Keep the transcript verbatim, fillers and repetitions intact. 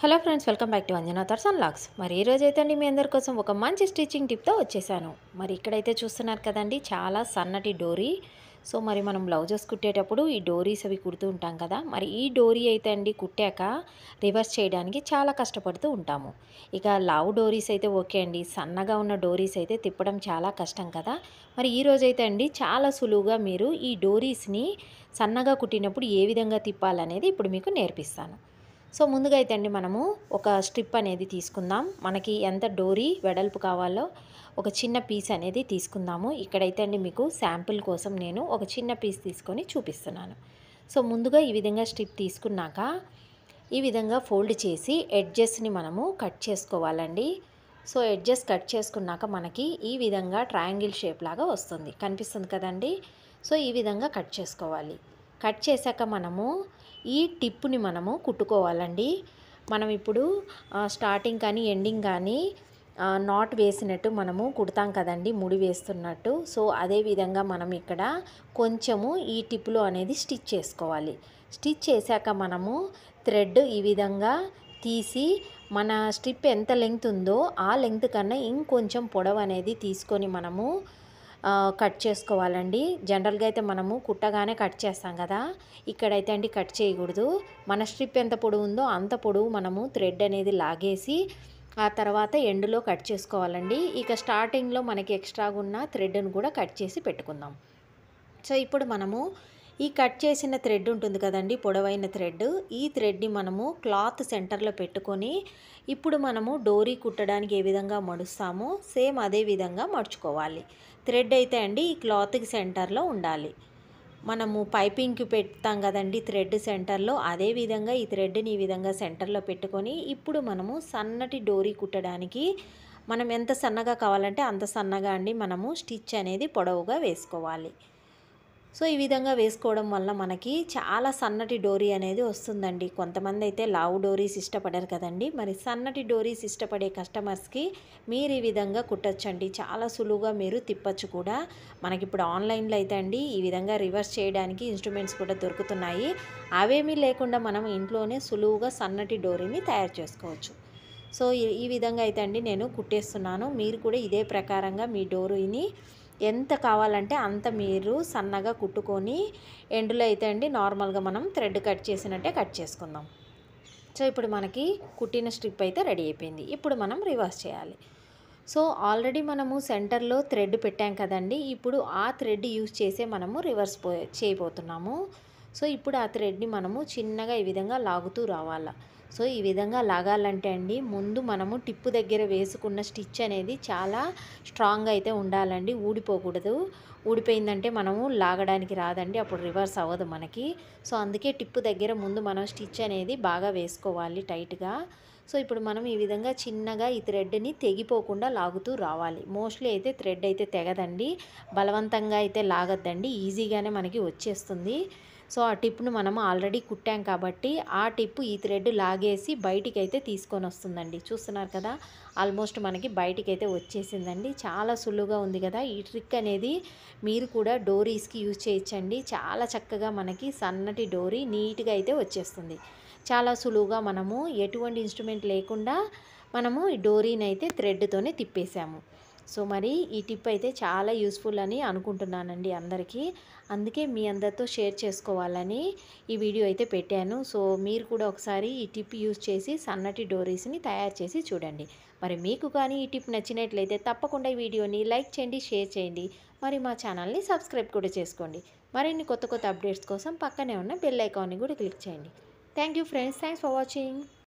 Hello friends, welcome back to Anjana thoughts and vlogs. మరి ఈ రోజు అయితే అండి మీ అందరి కోసం ఒక మంచి స్టిచ్చింగ్ టిప్తో వచ్చేసాను. మరి ఇక్కడైతే చూస్తున్నారు కదండి, చాలా సన్నటి డోరీ. సో మరి మనం బ్లౌజెస్ కుట్టేటప్పుడు ఈ డోరీస్ అవి కుడుతూ ఉంటాం కదా. మరి ఈ డోరీ అయితే అండి కుట్టాక రివర్స్ చేయడానికి చాలా కష్టపడుతూ ఉంటాము. ఇక లావు డోరీస్ అయితే ఓకే అండి, సన్నగా ఉన్న డోరీస్ అయితే తిప్పడం చాలా కష్టం కదా. మరి ఈ రోజైతే అండి చాలా సులువుగా మీరు ఈ డోరీస్ని సన్నగా కుట్టినప్పుడు ఏ విధంగా తిప్పాలనేది ఇప్పుడు మీకు నేర్పిస్తాను. సో ముందుగా అయితే అండి మనము ఒక స్ట్రిప్ అనేది తీసుకుందాం. మనకి ఎంత డోరీ వెడల్పు కావాలో ఒక చిన్న పీస్ అనేది తీసుకుందాము. ఇక్కడైతే అండి మీకు శాంపుల్ కోసం నేను ఒక చిన్న పీస్ తీసుకొని చూపిస్తున్నాను. సో ముందుగా ఈ విధంగా స్ట్రిప్ తీసుకున్నాక ఈ విధంగా ఫోల్డ్ చేసి ఎడ్జెస్ని మనము కట్ చేసుకోవాలండి. సో ఎడ్జెస్ కట్ చేసుకున్నాక మనకి ఈ విధంగా ట్రయాంగిల్ షేప్ లాగా వస్తుంది, కనిపిస్తుంది కదండి. సో ఈ విధంగా కట్ చేసుకోవాలి. కట్ చేశాక మనము ఈ టిప్పుని మనము కుట్టుకోవాలండి. మనం ఇప్పుడు స్టార్టింగ్ కానీ ఎండింగ్ కానీ నాట్ వేసినట్టు మనము కుడతాం కదండి, ముడి వేస్తున్నట్టు. సో అదే విధంగా మనం ఇక్కడ కొంచెము ఈ టిప్పులో అనేది స్టిచ్ చేసుకోవాలి. స్టిచ్ చేశాక మనము థ్రెడ్ ఈ విధంగా తీసి మన స్ట్రిప్ ఎంత లెంగ్త్ ఉందో ఆ లెంగ్త్ కన్నా ఇంకొంచెం పొడవు అనేది తీసుకొని మనము కట్ చేసుకోవాలండి. జనరల్గా అయితే మనము కుట్టగానే కట్ చేస్తాం కదా, ఇక్కడైతే అండి కట్ చేయకూడదు. మన స్ట్రిప్ ఎంత పొడవు ఉందో అంత పొడవు మనము థ్రెడ్ అనేది లాగేసి ఆ తర్వాత ఎండ్లో కట్ చేసుకోవాలండి. ఇక స్టార్టింగ్లో మనకి ఎక్స్ట్రాగా ఉన్న థ్రెడ్ను కూడా కట్ చేసి పెట్టుకుందాం. సో ఇప్పుడు మనము ఈ కట్ చేసిన థ్రెడ్ ఉంటుంది కదండి, పొడవైన థ్రెడ్, ఈ థ్రెడ్ని మనము క్లాత్ సెంటర్లో పెట్టుకొని ఇప్పుడు మనము డోరీ కుట్టడానికి ఏ విధంగా మడుస్తామో సేమ్ అదే విధంగా మడుచుకోవాలి. థ్రెడ్ అయితే అండి ఈ క్లాత్కి సెంటర్లో ఉండాలి. మనము పైపింగ్కి పెడతాం కదండి థ్రెడ్ సెంటర్లో, అదే విధంగా ఈ థ్రెడ్ని ఈ విధంగా సెంటర్లో పెట్టుకొని ఇప్పుడు మనము సన్నటి డోరీ కుట్టడానికి మనం ఎంత సన్నగా కావాలంటే అంత సన్నగా అండి మనము స్టిచ్ అనేది పొడవుగా వేసుకోవాలి. సో ఈ విధంగా వేసుకోవడం వల్ల మనకి చాలా సన్నటి డోరీ అనేది వస్తుందండి. కొంతమంది అయితే లావు డోరీస్ ఇష్టపడరు కదండి, మరి సన్నటి డోరీస్ ఇష్టపడే కస్టమర్స్కి మీరు ఈ విధంగా కుట్టచ్చండి. చాలా సులువుగా మీరు తిప్పచ్చు కూడా. మనకి ఇప్పుడు ఆన్లైన్లో అయితే అండి ఈ విధంగా రివర్స్ చేయడానికి ఇన్స్ట్రుమెంట్స్ కూడా దొరుకుతున్నాయి. అవేమీ లేకుండా మనం ఇంట్లోనే సులువుగా సన్నటి డోరీని తయారు చేసుకోవచ్చు. సో ఈ విధంగా అయితే అండి నేను కుట్టేస్తున్నాను. మీరు కూడా ఇదే ప్రకారంగా మీ డోరీని ఎంత కావాలంటే అంత మీరు సన్నగా కుట్టుకొని ఎండ్లో అయితే అండి నార్మల్గా మనం థ్రెడ్ కట్ చేసినట్టే కట్ చేసుకుందాం. సో ఇప్పుడు మనకి కుట్టిన స్ట్రిప్ అయితే రెడీ అయిపోయింది. ఇప్పుడు మనం రివర్స్ చేయాలి. సో ఆల్రెడీ మనము సెంటర్లో థ్రెడ్ పెట్టాం కదండి, ఇప్పుడు ఆ థ్రెడ్ యూజ్ చేసే మనము రివర్స్ పో చేయబోతున్నాము. సో ఇప్పుడు ఆ థ్రెడ్ని మనము చిన్నగా ఈ విధంగా లాగుతూ రావాలా. సో ఈ విధంగా లాగాలంటే అండి ముందు మనము టిప్పు దగ్గర వేసుకున్న స్టిచ్ అనేది చాలా స్ట్రాంగ్ అయితే ఉండాలండి, ఊడిపోకూడదు. ఊడిపోయిందంటే మనము లాగడానికి రాదండి, అప్పుడు రివర్స్ అవ్వదు మనకి. సో అందుకే టిప్పు దగ్గర ముందు మనం స్టిచ్ అనేది బాగా వేసుకోవాలి టైట్గా. సో ఇప్పుడు మనం ఈ విధంగా చిన్నగా ఈ థ్రెడ్ని తెగిపోకుండా లాగుతూ రావాలి. మోస్ట్లీ అయితే థ్రెడ్ అయితే తెగదండి, బలవంతంగా అయితే లాగద్దండి, ఈజీగానే మనకి వచ్చేస్తుంది. సో ఆ టిప్ను మనం ఆల్రెడీ కుట్టాం కాబట్టి ఆ టిప్ ఈ థ్రెడ్ లాగేసి బయటికి అయితే తీసుకొని వస్తుందండి. చూస్తున్నారు కదా, ఆల్మోస్ట్ మనకి బయటికి అయితే వచ్చేసిందండి. చాలా సులువుగా ఉంది కదా. ఈ ట్రిక్ అనేది మీరు కూడా డోరీస్కి యూజ్ చేయొచ్చండి. చాలా చక్కగా మనకి సన్నటి డోరీ నీట్గా అయితే వచ్చేస్తుంది. చాలా సులువుగా మనము ఎటువంటి ఇన్స్ట్రుమెంట్ లేకుండా మనము ఈ డోరీని అయితే థ్రెడ్తోనే తిప్పేసాము. సో మరి ఈ టిప్ అయితే చాలా యూస్ఫుల్ అని అనుకుంటున్నానండి అందరికీ. అందుకే మీ అందరితో షేర్ చేసుకోవాలని ఈ వీడియో అయితే పెట్టాను. సో మీరు కూడా ఒకసారి ఈ టిప్ యూజ్ చేసి సన్నటి డోరీస్ని తయారు చేసి చూడండి. మరి మీకు కానీ ఈ టిప్ నచ్చినట్లయితే తప్పకుండా ఈ వీడియోని లైక్ చేయండి, షేర్ చేయండి. మరి మా ఛానల్ని సబ్స్క్రైబ్ కూడా చేసుకోండి. మరిన్ని కొత్త కొత్త అప్డేట్స్ కోసం పక్కనే ఉన్న బెల్ ఐకాన్ని కూడా క్లిక్ చేయండి. Thank you friends, thanks for watching.